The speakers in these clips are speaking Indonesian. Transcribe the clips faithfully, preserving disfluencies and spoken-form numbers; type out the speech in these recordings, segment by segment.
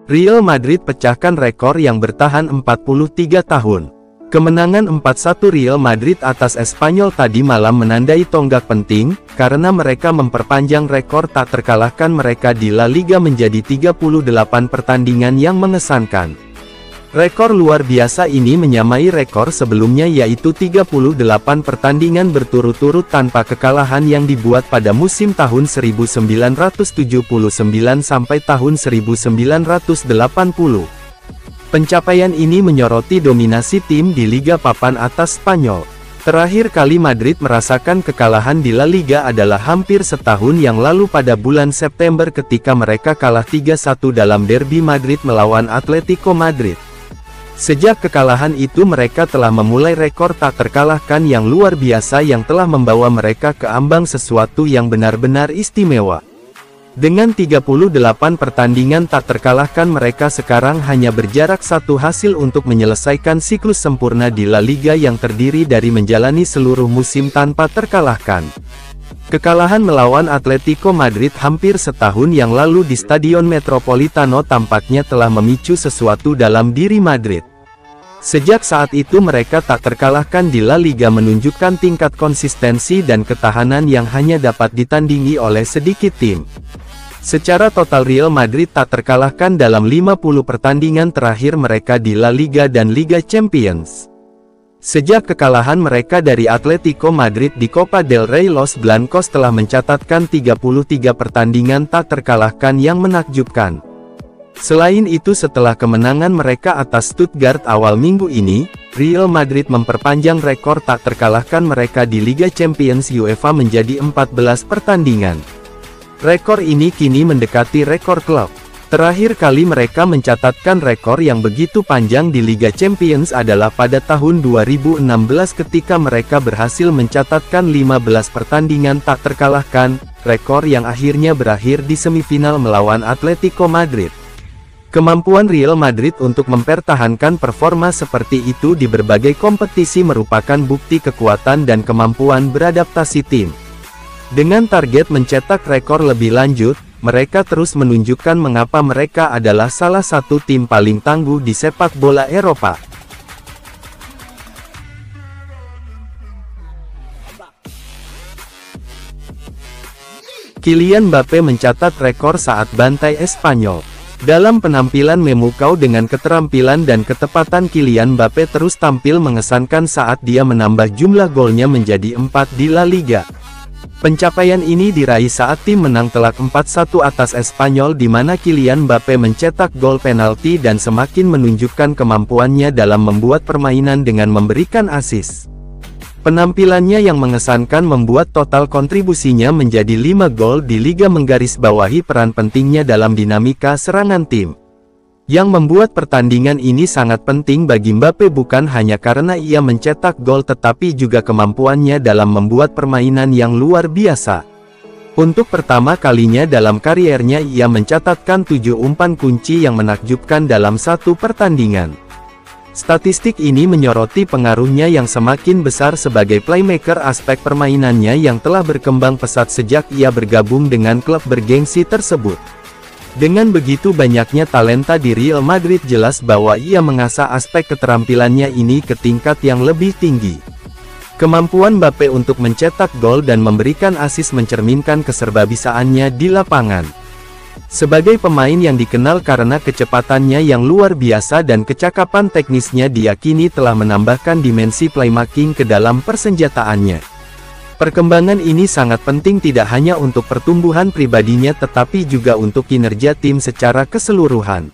Real Madrid pecahkan rekor yang bertahan empat puluh tiga tahun. Kemenangan empat satu Real Madrid atas Espanyol tadi malam menandai tonggak penting, karena mereka memperpanjang rekor tak terkalahkan mereka di La Liga menjadi tiga puluh delapan pertandingan yang mengesankan. Rekor luar biasa ini menyamai rekor sebelumnya yaitu tiga puluh delapan pertandingan berturut-turut tanpa kekalahan yang dibuat pada musim tahun seribu sembilan ratus tujuh puluh sembilan sampai tahun seribu sembilan ratus delapan puluh. Pencapaian ini menyoroti dominasi tim di Liga papan atas Spanyol. Terakhir kali Madrid merasakan kekalahan di La Liga adalah hampir setahun yang lalu pada bulan September ketika mereka kalah tiga satu dalam derby Madrid melawan Atletico Madrid. Sejak kekalahan itu mereka telah memulai rekor tak terkalahkan yang luar biasa yang telah membawa mereka ke ambang sesuatu yang benar-benar istimewa. Dengan tiga puluh delapan pertandingan tak terkalahkan mereka sekarang hanya berjarak satu hasil untuk menyelesaikan siklus sempurna di La Liga yang terdiri dari menjalani seluruh musim tanpa terkalahkan. Kekalahan melawan Atletico Madrid hampir setahun yang lalu di Stadion Metropolitano tampaknya telah memicu sesuatu dalam diri Madrid. Sejak saat itu mereka tak terkalahkan di La Liga menunjukkan tingkat konsistensi dan ketahanan yang hanya dapat ditandingi oleh sedikit tim. Secara total Real Madrid tak terkalahkan dalam lima puluh pertandingan terakhir mereka di La Liga dan Liga Champions. Sejak kekalahan mereka dari Atletico Madrid di Copa del Rey, Los Blancos telah mencatatkan tiga puluh tiga pertandingan tak terkalahkan yang menakjubkan. Selain itu setelah kemenangan mereka atas Stuttgart awal minggu ini, Real Madrid memperpanjang rekor tak terkalahkan mereka di Liga Champions UEFA menjadi empat belas pertandingan. Rekor ini kini mendekati rekor klub. Terakhir kali mereka mencatatkan rekor yang begitu panjang di Liga Champions adalah pada tahun dua ribu enam belas ketika mereka berhasil mencatatkan lima belas pertandingan tak terkalahkan, rekor yang akhirnya berakhir di semifinal melawan Atletico Madrid. Kemampuan Real Madrid untuk mempertahankan performa seperti itu di berbagai kompetisi merupakan bukti kekuatan dan kemampuan beradaptasi tim. Dengan target mencetak rekor lebih lanjut, mereka terus menunjukkan mengapa mereka adalah salah satu tim paling tangguh di sepak bola Eropa. Kylian Mbappe mencatat rekor saat bantai Espanyol. Dalam penampilan memukau dengan keterampilan dan ketepatan, Kylian Mbappe terus tampil mengesankan saat dia menambah jumlah golnya menjadi empat di La Liga. Pencapaian ini diraih saat tim menang telak empat satu atas Espanyol di mana Kylian Mbappe mencetak gol penalti dan semakin menunjukkan kemampuannya dalam membuat permainan dengan memberikan assist. Penampilannya yang mengesankan membuat total kontribusinya menjadi lima gol di Liga menggarisbawahi peran pentingnya dalam dinamika serangan tim. Yang membuat pertandingan ini sangat penting bagi Mbappe bukan hanya karena ia mencetak gol tetapi juga kemampuannya dalam membuat permainan yang luar biasa. Untuk pertama kalinya dalam kariernya ia mencatatkan tujuh umpan kunci yang menakjubkan dalam satu pertandingan. Statistik ini menyoroti pengaruhnya yang semakin besar sebagai playmaker. Aspek permainannya yang telah berkembang pesat sejak ia bergabung dengan klub bergengsi tersebut. Dengan begitu banyaknya talenta di Real Madrid, jelas bahwa ia mengasah aspek keterampilannya ini ke tingkat yang lebih tinggi. Kemampuan Mbappe untuk mencetak gol dan memberikan assist mencerminkan keserbabisaannya di lapangan. Sebagai pemain yang dikenal karena kecepatannya yang luar biasa dan kecakapan teknisnya, diyakini telah menambahkan dimensi playmaking ke dalam persenjataannya. Perkembangan ini sangat penting tidak hanya untuk pertumbuhan pribadinya tetapi juga untuk kinerja tim secara keseluruhan.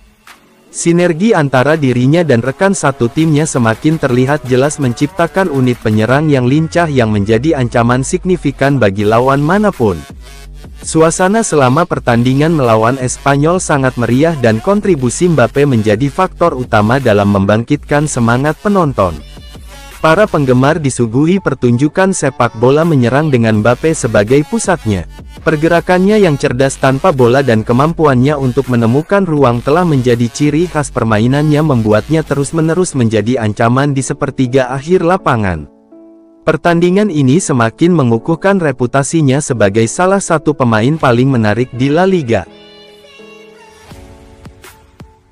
Sinergi antara dirinya dan rekan satu timnya semakin terlihat jelas menciptakan unit penyerang yang lincah yang menjadi ancaman signifikan bagi lawan manapun. Suasana selama pertandingan melawan Espanyol sangat meriah dan kontribusi Mbappe menjadi faktor utama dalam membangkitkan semangat penonton. Para penggemar disuguhi pertunjukan sepak bola menyerang dengan Mbappe sebagai pusatnya. Pergerakannya yang cerdas tanpa bola dan kemampuannya untuk menemukan ruang telah menjadi ciri khas permainannya, membuatnya terus-menerus menjadi ancaman di sepertiga akhir lapangan. Pertandingan ini semakin mengukuhkan reputasinya sebagai salah satu pemain paling menarik di La Liga.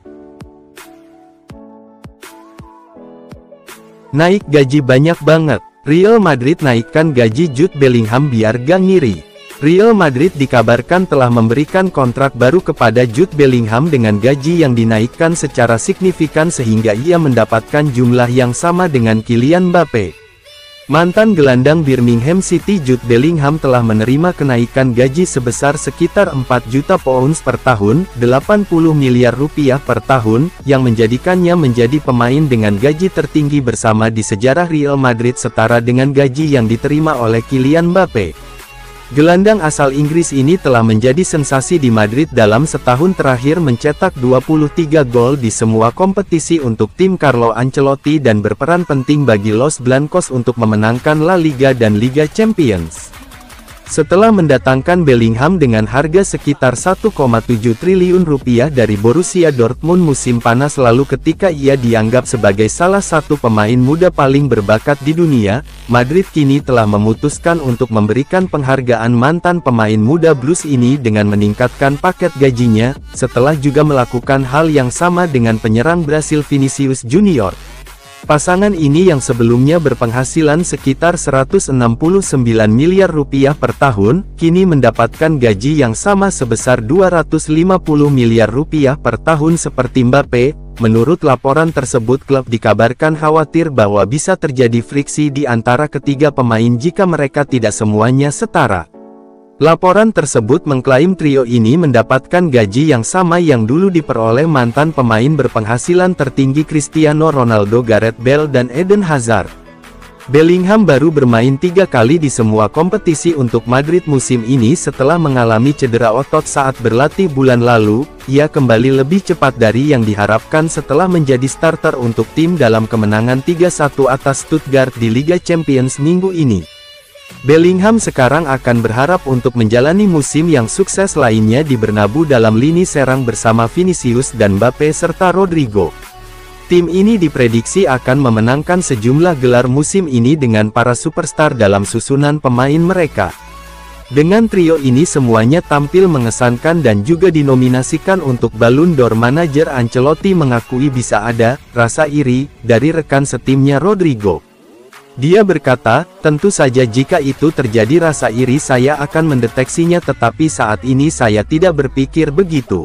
Naik gaji banyak banget. Real Madrid naikkan gaji Jude Bellingham biar gak ngiri. Real Madrid dikabarkan telah memberikan kontrak baru kepada Jude Bellingham dengan gaji yang dinaikkan secara signifikan sehingga ia mendapatkan jumlah yang sama dengan Kylian Mbappe. Mantan gelandang Birmingham City Jude Bellingham telah menerima kenaikan gaji sebesar sekitar empat juta pounds per tahun, delapan puluh miliar rupiah per tahun, yang menjadikannya menjadi pemain dengan gaji tertinggi bersama di sejarah Real Madrid setara dengan gaji yang diterima oleh Kylian Mbappe. Gelandang asal Inggris ini telah menjadi sensasi di Madrid dalam setahun terakhir mencetak dua puluh tiga gol di semua kompetisi untuk tim Carlo Ancelotti dan berperan penting bagi Los Blancos untuk memenangkan La Liga dan Liga Champions. Setelah mendatangkan Bellingham dengan harga sekitar satu koma tujuh triliun rupiah dari Borussia Dortmund musim panas lalu ketika ia dianggap sebagai salah satu pemain muda paling berbakat di dunia, Madrid kini telah memutuskan untuk memberikan penghargaan mantan pemain muda Blues ini dengan meningkatkan paket gajinya, setelah juga melakukan hal yang sama dengan penyerang Brasil Vinicius Junior. Pasangan ini yang sebelumnya berpenghasilan sekitar seratus enam puluh sembilan miliar rupiah per tahun, kini mendapatkan gaji yang sama sebesar dua ratus lima puluh miliar rupiah per tahun seperti Mbappe. Menurut laporan tersebut klub dikabarkan khawatir bahwa bisa terjadi friksi di antara ketiga pemain jika mereka tidak semuanya setara. Laporan tersebut mengklaim trio ini mendapatkan gaji yang sama yang dulu diperoleh mantan pemain berpenghasilan tertinggi Cristiano Ronaldo, Gareth Bale dan Eden Hazard. Bellingham baru bermain tiga kali di semua kompetisi untuk Madrid musim ini setelah mengalami cedera otot saat berlatih bulan lalu. Ia kembali lebih cepat dari yang diharapkan setelah menjadi starter untuk tim dalam kemenangan tiga satu atas Stuttgart di Liga Champions minggu ini. Bellingham sekarang akan berharap untuk menjalani musim yang sukses lainnya di Bernabeu dalam lini serang bersama Vinicius dan Mbappe serta Rodrigo. Tim ini diprediksi akan memenangkan sejumlah gelar musim ini dengan para superstar dalam susunan pemain mereka. Dengan trio ini semuanya tampil mengesankan dan juga dinominasikan untuk Ballon d'Or. Manajer Ancelotti mengakui bisa ada rasa iri dari rekan setimnya Rodrigo. Dia berkata, tentu saja jika itu terjadi rasa iri saya akan mendeteksinya tetapi saat ini saya tidak berpikir begitu.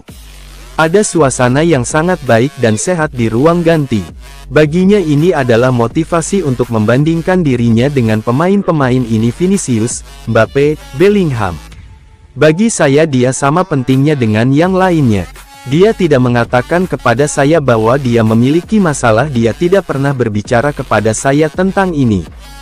Ada suasana yang sangat baik dan sehat di ruang ganti. Baginya ini adalah motivasi untuk membandingkan dirinya dengan pemain-pemain ini Vinicius, Mbappe, Bellingham. Bagi saya dia sama pentingnya dengan yang lainnya. Dia tidak mengatakan kepada saya bahwa dia memiliki masalah, dia tidak pernah berbicara kepada saya tentang ini.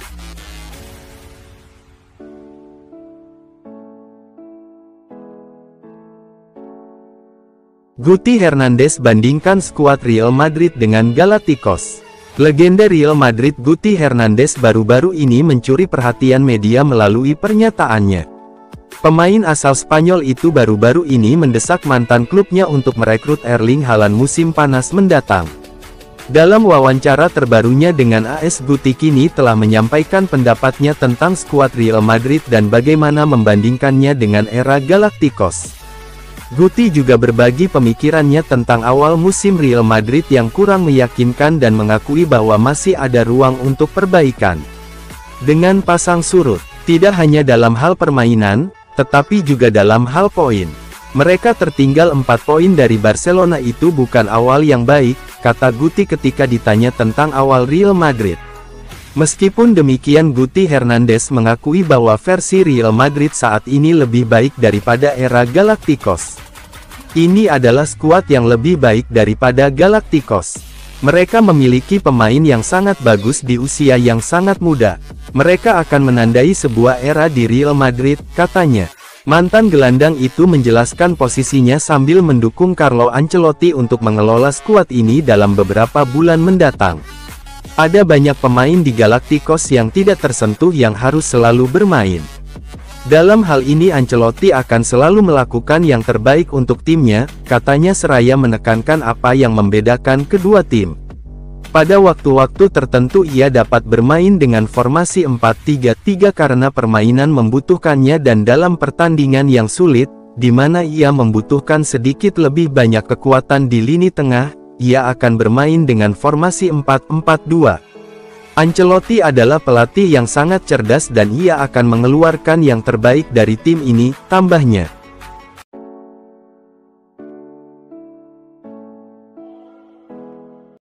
Guti Hernandez bandingkan skuad Real Madrid dengan Galacticos. Legenda Real Madrid Guti Hernandez baru-baru ini mencuri perhatian media melalui pernyataannya. Pemain asal Spanyol itu baru-baru ini mendesak mantan klubnya untuk merekrut Erling Haaland musim panas mendatang. Dalam wawancara terbarunya dengan A S Guti kini telah menyampaikan pendapatnya tentang skuad Real Madrid dan bagaimana membandingkannya dengan era Galacticos. Guti juga berbagi pemikirannya tentang awal musim Real Madrid yang kurang meyakinkan dan mengakui bahwa masih ada ruang untuk perbaikan. Dengan pasang surut, tidak hanya dalam hal permainan, tetapi juga dalam hal poin. Mereka tertinggal empat poin dari Barcelona, itu bukan awal yang baik, kata Guti ketika ditanya tentang awal Real Madrid. Meskipun demikian Guti Hernandez mengakui bahwa versi Real Madrid saat ini lebih baik daripada era Galacticos. Ini adalah skuad yang lebih baik daripada Galacticos. Mereka memiliki pemain yang sangat bagus di usia yang sangat muda. Mereka akan menandai sebuah era di Real Madrid, katanya. Mantan gelandang itu menjelaskan posisinya sambil mendukung Carlo Ancelotti untuk mengelola skuad ini dalam beberapa bulan mendatang. Ada banyak pemain di Galacticos yang tidak tersentuh yang harus selalu bermain. Dalam hal ini Ancelotti akan selalu melakukan yang terbaik untuk timnya, katanya seraya menekankan apa yang membedakan kedua tim. Pada waktu-waktu tertentu ia dapat bermain dengan formasi empat tiga tiga karena permainan membutuhkannya dan dalam pertandingan yang sulit, di mana ia membutuhkan sedikit lebih banyak kekuatan di lini tengah, ia akan bermain dengan formasi empat empat dua. Ancelotti adalah pelatih yang sangat cerdas dan ia akan mengeluarkan yang terbaik dari tim ini, tambahnya.